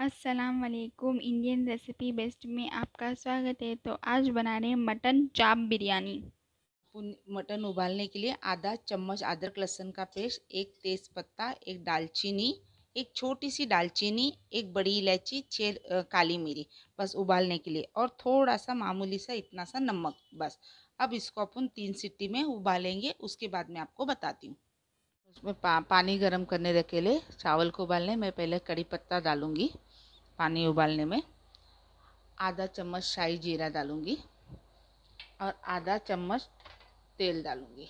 अस्सलाम वालेकुम। Indian recipe best में आपका स्वागत है। तो आज बना रहे हैं मटन चाप बिरयानी। मटन उबालने के लिए आधा चम्मच अदरक लहसुन का पेस्ट, एक तेज पत्ता, एक दालचीनी, एक छोटी सी दालचीनी, एक बड़ी इलायची, 6 काली मिरी, बस उबालने के लिए, और थोड़ा सा मामूली सा इतना सा नमक बस। अब इसको अपन 3 सीटी में उबालेंगे, उसके बाद मैं आपको बताती हूँ। उसमें पानी गरम करने रखे ले चावल को उबालने। मैं पहले कड़ी पत्ता डालूंगी पानी उबालने में, आधा चम्मच शाही जीरा डालूंगी और आधा चम्मच तेल डालूंगी,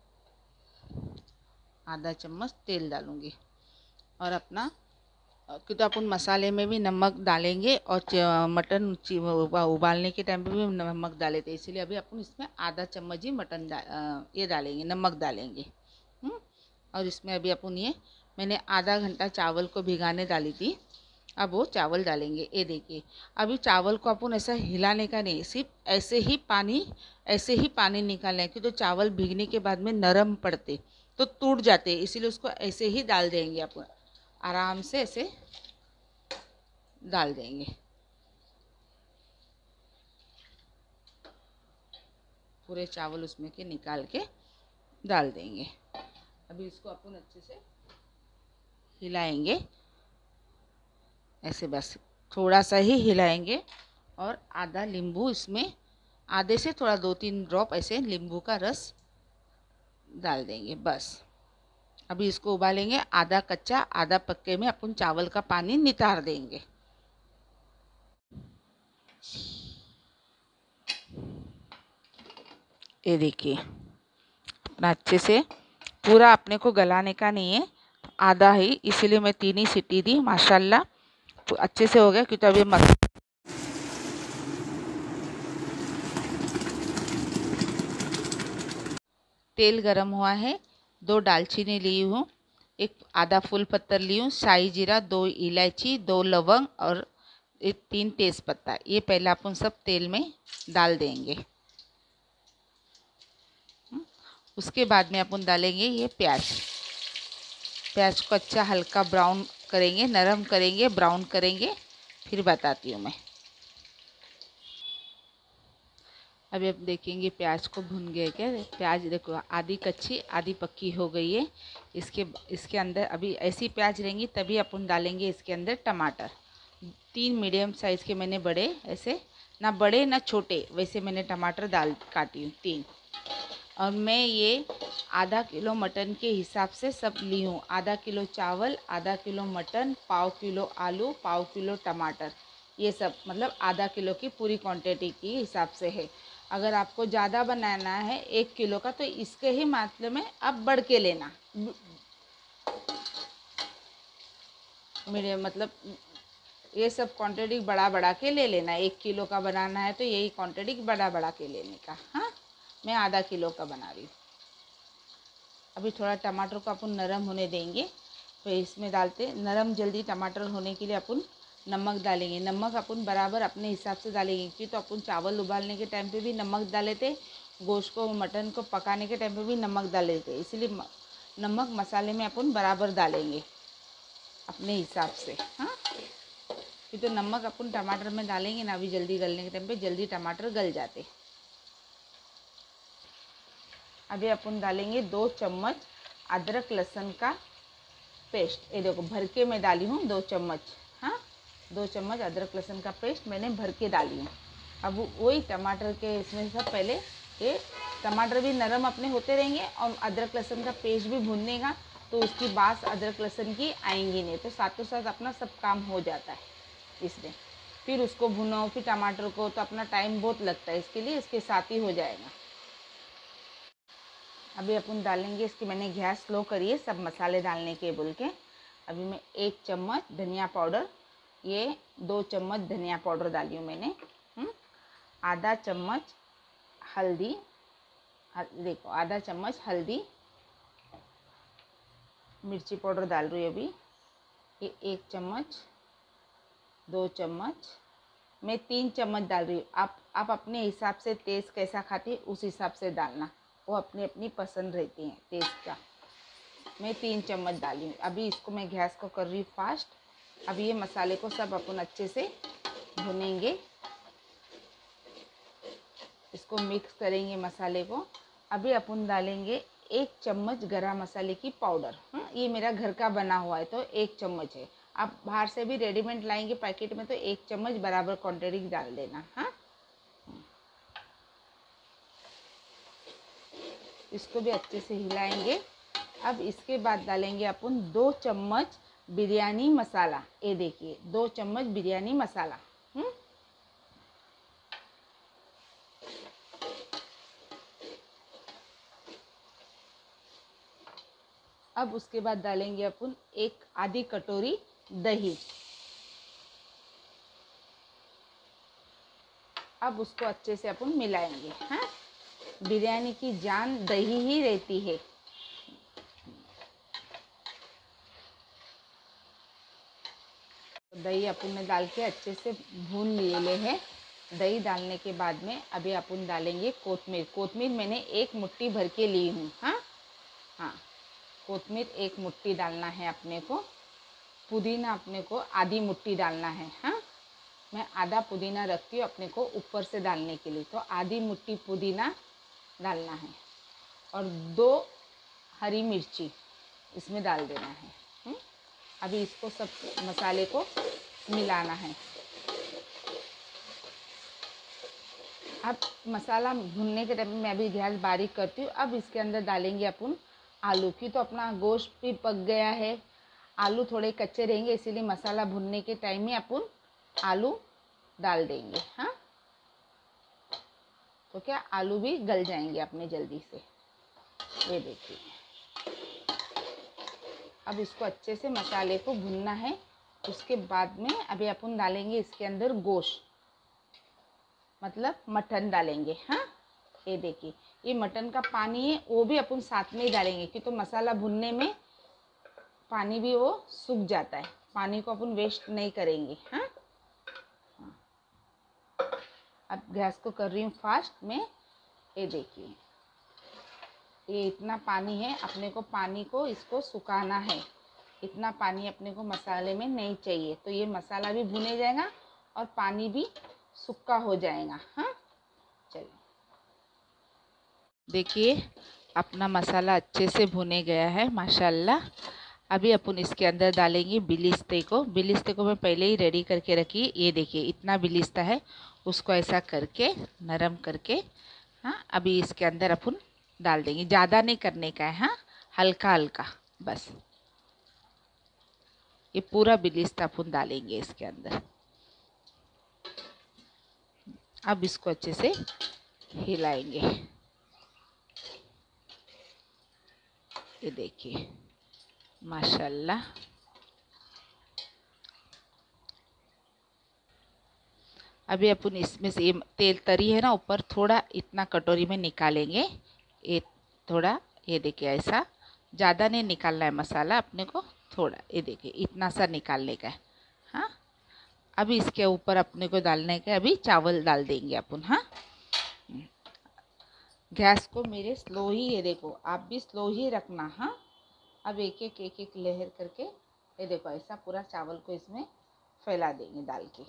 आधा चम्मच तेल डालूंगी। और अपना क्योंकि अपन मसाले में भी नमक डालेंगे और मटन उबालने के टाइम पे भी नमक डाले थे, इसीलिए अभी अपन इसमें आधा चम्मच ही ये डालेंगे, नमक डालेंगे। और इसमें अभी अपन ये मैंने आधा घंटा चावल को भिगाने डाली थी, अब वो चावल डालेंगे। ये देखिए, अभी चावल को अपन ऐसा हिलाने का नहीं, सिर्फ ऐसे ही पानी निकालना है, क्योंकि तो चावल भीगने के बाद में नरम पड़ते तो टूट जाते, इसीलिए उसको ऐसे ही डाल देंगे अपन, आराम से ऐसे डाल देंगे। पूरे चावल उसमें के निकाल के डाल देंगे। अभी इसको अपन अच्छे से हिलाएंगे, ऐसे बस थोड़ा सा ही हिलाएंगे। और आधा नींबू इसमें, आधे से थोड़ा 2-3 ड्रॉप ऐसे नींबू का रस डाल देंगे बस। अभी इसको उबालेंगे, आधा कच्चा आधा पक्के में अपन चावल का पानी नितार देंगे। ये देखिए, अपना अच्छे से पूरा अपने को गलाने का नहीं है, आधा ही, इसीलिए मैं 3 ही सीटी दी। माशाल्लाह तो अच्छे से हो गया, क्योंकि अभी तेल गरम हुआ है, 2 दालचीनी ली हूँ, एक आधा फूल पत्तर ली हूँ, शाही जीरा, 2 इलायची, 2 लवंग और 3 तेज पत्ता। ये पहले अपन सब तेल में डाल देंगे। उसके बाद में अपन डालेंगे ये प्याज। प्याज को अच्छा हल्का ब्राउन करेंगे, नरम करेंगे, ब्राउन करेंगे, फिर बताती हूँ मैं। अभी आप देखेंगे प्याज को भुन गए क्या। प्याज देखो आधी कच्ची आधी पक्की हो गई है। इसके अंदर अभी ऐसी प्याज रहेंगी तभी अपन डालेंगे इसके अंदर टमाटर। 3 मीडियम साइज़ के मैंने बड़े, ऐसे ना बड़े ना छोटे, वैसे मैंने टमाटर काटी हूँ 3। और मैं ये आधा किलो मटन के हिसाब से सब ली हूँ। आधा किलो चावल, आधा किलो मटन, पाव किलो आलू, पाव किलो टमाटर, ये सब मतलब आधा किलो की पूरी क्वांटिटी की हिसाब से है। अगर आपको ज़्यादा बनाना है 1 किलो का, तो इसके ही मात्रा में आप बढ़ के लेना। मेरे मतलब ये सब क्वांटिटी बड़ा के ले लेना। 1 किलो का बनाना है तो यही क्वांटिटी बड़ा के लेने का। हाँ, मैं आधा किलो का बना रही हूँ। अभी थोड़ा टमाटर को अपन नरम होने देंगे, तो इसमें डालते नरम जल्दी टमाटर होने के लिए अपन नमक डालेंगे। नमक अपन बराबर अपने हिसाब से डालेंगे, क्योंकि तो अपन चावल उबालने के टाइम पे भी नमक डाले थे, गोश्त को मटन को पकाने के टाइम पे भी नमक डाले थे, इसलिए नमक मसाले में अपन बराबर डालेंगे अपने हिसाब से। हाँ, क्योंकि तो नमक अपन टमाटर में डालेंगे ना, अभी जल्दी गलने के टाइम पे जल्दी टमाटर गल जाते। अभी अपन डालेंगे 2 चम्मच अदरक लहसुन का पेस्ट। ये देखो भर के मैं डाली हूँ 2 चम्मच। हाँ, 2 चम्मच अदरक लहसुन का पेस्ट मैंने भर के डाली हूँ। अब वही टमाटर के इसमें सब पहले ये टमाटर भी नरम अपने होते रहेंगे और अदरक लहसुन का पेस्ट भी भूनने का, तो उसकी बात अदरक लहसुन की आएंगी नहीं, तो साथों साथ अपना सब काम हो जाता है इसमें। फिर उसको भुनो, फिर टमाटर को, तो अपना टाइम बहुत लगता है, इसके लिए इसके साथ ही हो जाएगा। अभी अपन डालेंगे इसकी, मैंने गैस स्लो करी है सब मसाले डालने के बोल के। अभी मैं 1 चम्मच धनिया पाउडर, ये 2 चम्मच धनिया पाउडर डाली हूँ मैंने। आधा चम्मच हल्दी, देखो आधा चम्मच हल्दी। मिर्ची पाउडर डाल रही हूँ अभी, ये 1 चम्मच, 2 चम्मच, मैं 3 चम्मच डाल रही हूँ। आप अपने हिसाब से तेज़ कैसा खाती है उस हिसाब से डालना, वो अपनी अपनी पसंद रहती है तेज़ का। मैं 3 चम्मच डाली हूँ। अभी इसको मैं गैस को कर रही हूँ फास्ट, अब ये मसाले को सब अपन अच्छे से भुनेंगे, इसको मिक्स करेंगे मसाले को। अभी अपन डालेंगे 1 चम्मच गरम मसाले की पाउडर। ये मेरा घर का बना हुआ है तो 1 चम्मच है। आप बाहर से भी रेडीमेड लाएंगे पैकेट में तो 1 चम्मच बराबर क्वांटिटी डाल देना। हाँ, इसको भी अच्छे से हिलाएंगे। अब इसके बाद डालेंगे अपन 2 चम्मच बिरयानी मसाला। ये देखिए 2 चम्मच बिरयानी मसाला। अब उसके बाद डालेंगे अपन 1 आधी कटोरी दही। अब उसको अच्छे से अपन मिलाएंगे। हाँ, बिरयानी की जान दही ही रहती है। दही अपन ने डाल के अच्छे से भून लिए हैं। दही डालने के बाद में अभी अपन डालेंगे कोतमीर। कोतमीर मैंने 1 मुट्ठी भर के ली हूँ। हाँ हाँ, कोतमीर 1 मुट्ठी डालना है अपने को। पुदीना अपने को आधी मुट्ठी डालना है। हाँ, मैं आधा पुदीना रखती हूँ अपने को ऊपर से डालने के लिए, तो आधी मुट्ठी पुदीना डालना है और 2 हरी मिर्ची इसमें डाल देना है। अभी इसको सब मसाले को मिलाना है। अब मसाला भुनने के टाइम में मैं अभी गैस बारीक करती हूँ। अब इसके अंदर डालेंगे अपन आलू की। तो अपना गोश्त भी पक गया है, आलू थोड़े कच्चे रहेंगे, इसीलिए मसाला भुनने के टाइम में अपन आलू डाल देंगे। हाँ, तो क्या आलू भी गल जाएंगे अपने जल्दी से। ये देखिए, अब इसको अच्छे से मसाले को भुनना है। उसके बाद में अभी अपन डालेंगे इसके अंदर गोश्त, मतलब मटन डालेंगे। हाँ, ये देखिए ये मटन का पानी है वो भी अपन साथ में ही डालेंगे, क्योंकि तो मसाला भुनने में पानी भी वो सूख जाता है, पानी को अपन वेस्ट नहीं करेंगे। हाँ, अब गैस को कर रही हूँ फास्ट में। ये देखिए ये इतना पानी है, अपने को पानी को इसको सुखाना है। इतना पानी अपने को मसाले में नहीं चाहिए, तो ये मसाला भी भुने जाएगा और पानी भी सूखा हो जाएगा। हाँ, चलिए देखिए अपना मसाला अच्छे से भुने गया है माशाल्लाह। अभी अपन इसके अंदर डालेंगे बिलिस्ते को। बिलिस्ते को मैं पहले ही रेडी करके रखी। ये देखिए इतना बिलिस्ता है, उसको ऐसा करके नरम करके हाँ अभी इसके अंदर अपन डाल देंगे। ज़्यादा नहीं करने का है, हाँ हल्का हल्का बस। ये पूरा बिलिस्ता अपन डालेंगे इसके अंदर। अब इसको अच्छे से हिलाएंगे। ये देखिए माशाल्लाह। अभी अपन इसमें से ये तेल तरी है ना ऊपर, थोड़ा इतना कटोरी में निकालेंगे। ये थोड़ा, ये देखिए ऐसा, ज़्यादा नहीं निकालना है मसाला अपने को, थोड़ा ये देखिए इतना सा निकालने का है। हाँ, अभी इसके ऊपर अपने को डालने का, अभी चावल डाल देंगे अपन। हाँ, गैस को मेरे स्लो ही, ये देखो आप भी स्लो ही रखना। हाँ, अब एक एक लहर करके ये देखो ऐसा पूरा चावल को इसमें फैला देंगे डाल के।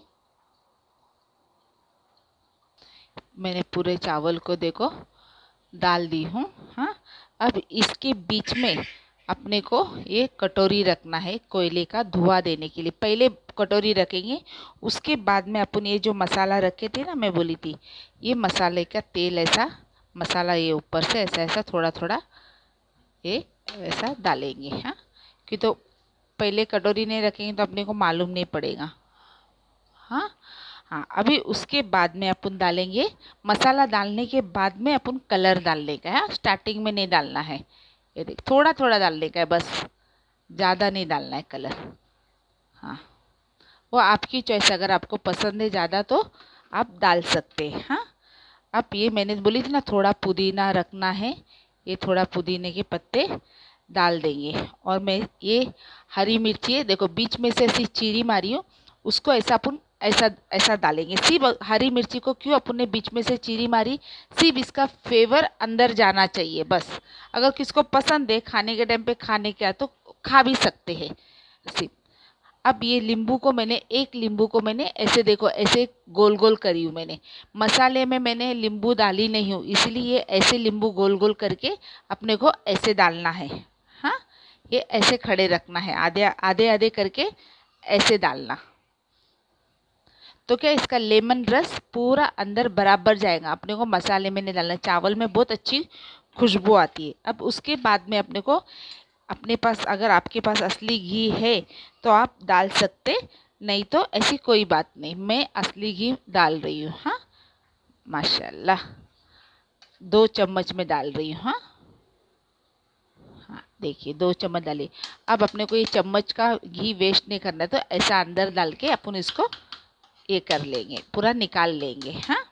मैंने पूरे चावल को देखो डाल दी हूँ। हाँ, अब इसके बीच में अपने को ये कटोरी रखना है कोयले का धुआं देने के लिए। पहले कटोरी रखेंगे, उसके बाद में अपन ये जो मसाला रखे थे ना, मैं बोली थी ये मसाले का तेल, ऐसा मसाला ये ऊपर से ऐसा ऐसा थोड़ा थोड़ा ये ऐसा डालेंगे। हाँ, कि तो पहले कटोरी नहीं रखेंगे तो अपने को मालूम नहीं पड़ेगा। हाँ हाँ, अभी उसके बाद में अपन डालेंगे, मसाला डालने के बाद में अपन कलर डालने का है। स्टार्टिंग में नहीं डालना है, ये देख थोड़ा थोड़ा डालने का है बस, ज़्यादा नहीं डालना है कलर। हाँ, वो आपकी चॉइस, अगर आपको पसंद है ज़्यादा तो आप डाल सकते हैं। हाँ, अब ये मैंने बोली थी ना थोड़ा पुदीना रखना है, ये थोड़ा पुदीने के पत्ते डाल देंगे। और मैं ये हरी मिर्ची है देखो बीच में से ऐसी चीरी मारी हूँ, उसको ऐसा अपन ऐसा ऐसा डालेंगे। सिर्फ हरी मिर्ची को क्यों अपन ने बीच में से चीरी मारी, सिर्फ इसका फ्लेवर अंदर जाना चाहिए बस। अगर किसको पसंद है खाने के टाइम पे खाने का तो खा भी सकते हैं सिर्फ। अब ये नींबू को मैंने, एक नींबू को मैंने ऐसे देखो ऐसे गोल गोल करी हूँ मैंने। मसाले में मैंने नींबू डाली नहीं हूँ, इसलिए ऐसे नींबू गोल गोल करके अपने को ऐसे डालना है। हाँ, ये ऐसे खड़े रखना है, आधे आधे आधे करके ऐसे डालना। तो क्या इसका लेमन रस पूरा अंदर बराबर जाएगा। अपने को मसाले में नहीं डालना, चावल में बहुत अच्छी खुशबू आती है। अब उसके बाद में अपने को, अपने पास अगर आपके पास असली घी है तो आप डाल सकते, नहीं तो ऐसी कोई बात नहीं। मैं असली घी डाल रही हूँ। हाँ, माशाल्लाह 2 चम्मच में डाल रही हूँ। हाँ हाँ, देखिए 2 चम्मच डाली। अब अपने को ये चम्मच का घी वेस्ट नहीं करना है, तो ऐसा अंदर डाल के अपन इसको ये कर लेंगे, पूरा निकाल लेंगे। हाँ,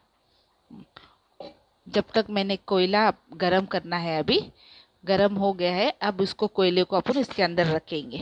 जब तक मैंने कोयला गरम करना है, अभी गरम हो गया है। अब उसको, कोयले को अपन इसके अंदर रखेंगे।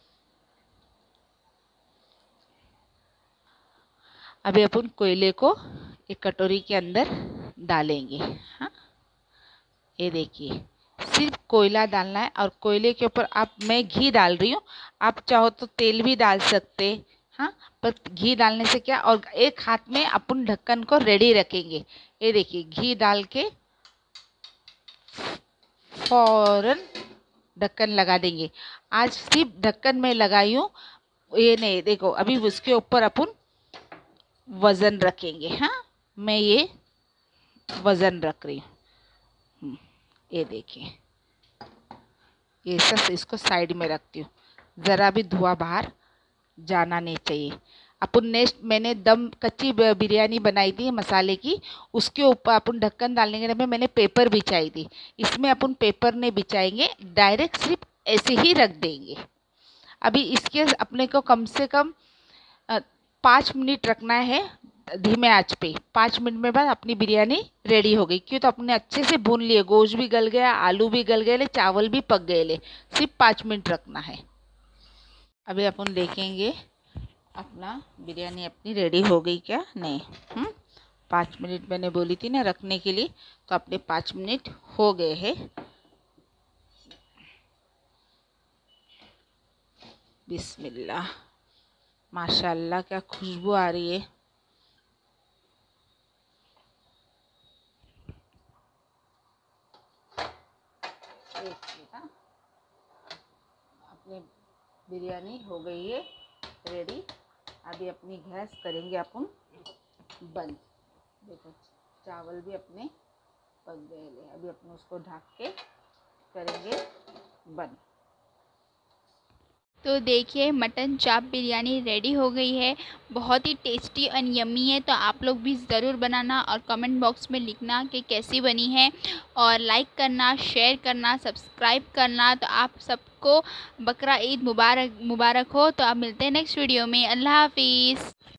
अभी अपन कोयले को एक कटोरी के अंदर डालेंगे। हाँ, ये देखिए सिर्फ कोयला डालना है, और कोयले के ऊपर आप, मैं घी डाल रही हूँ, आप चाहो तो तेल भी डाल सकते। हाँ, पर घी डालने से क्या, और एक हाथ में अपन ढक्कन को रेडी रखेंगे। ये देखिए घी डाल के फौरन ढक्कन लगा देंगे। आज सिर्फ ढक्कन में लगाई हूँ, ये नहीं, देखो अभी उसके ऊपर अपन वज़न रखेंगे। हाँ, मैं ये वज़न रख रही हूँ। ये देखिए, ये सब इसको साइड में रखती हूँ, ज़रा भी धुआं बाहर जाना नहीं चाहिए। अपन नेक्स्ट, मैंने दम कच्ची बिरयानी बनाई थी मसाले की, उसके ऊपर अपन ढक्कन डालने के लिए मैंने पेपर बिछाई थी। इसमें अपन पेपर नहीं बिछाएंगे, डायरेक्ट सिर्फ ऐसे ही रख देंगे। अभी इसके अपने को कम से कम 5 मिनट रखना है धीमे आंच पे। 5 मिनट में बाद अपनी बिरयानी रेडी हो गई। क्यों, तो अपने अच्छे से भून लिए, गोश्त भी गल गया, आलू भी गल गए, चावल भी पक गए। सिर्फ 5 मिनट रखना है। अभी अपन देखेंगे अपना बिरयानी अपनी रेडी हो गई क्या नहीं। 5 मिनट मैंने बोली थी ना रखने के लिए, तो अपने 5 मिनट हो गए हैं। बिस्मिल्लाह, माशाल्लाह क्या खुशबू आ रही है। अपनी बिरयानी हो गई है रेडी। अभी अपनी गैस करेंगे अपन बंद। देखो चावल भी अपने पक गए। अभी अपन उसको ढक के करेंगे बंद। तो देखिए मटन चाप बिरयानी रेडी हो गई है। बहुत ही टेस्टी और यम्मी है। तो आप लोग भी ज़रूर बनाना और कमेंट बॉक्स में लिखना कि कैसी बनी है, और लाइक करना, शेयर करना, सब्सक्राइब करना। तो आप सबको बकरा ईद मुबारक मुबारक हो। तो आप मिलते हैं नेक्स्ट वीडियो में। अल्लाह हाफिज़।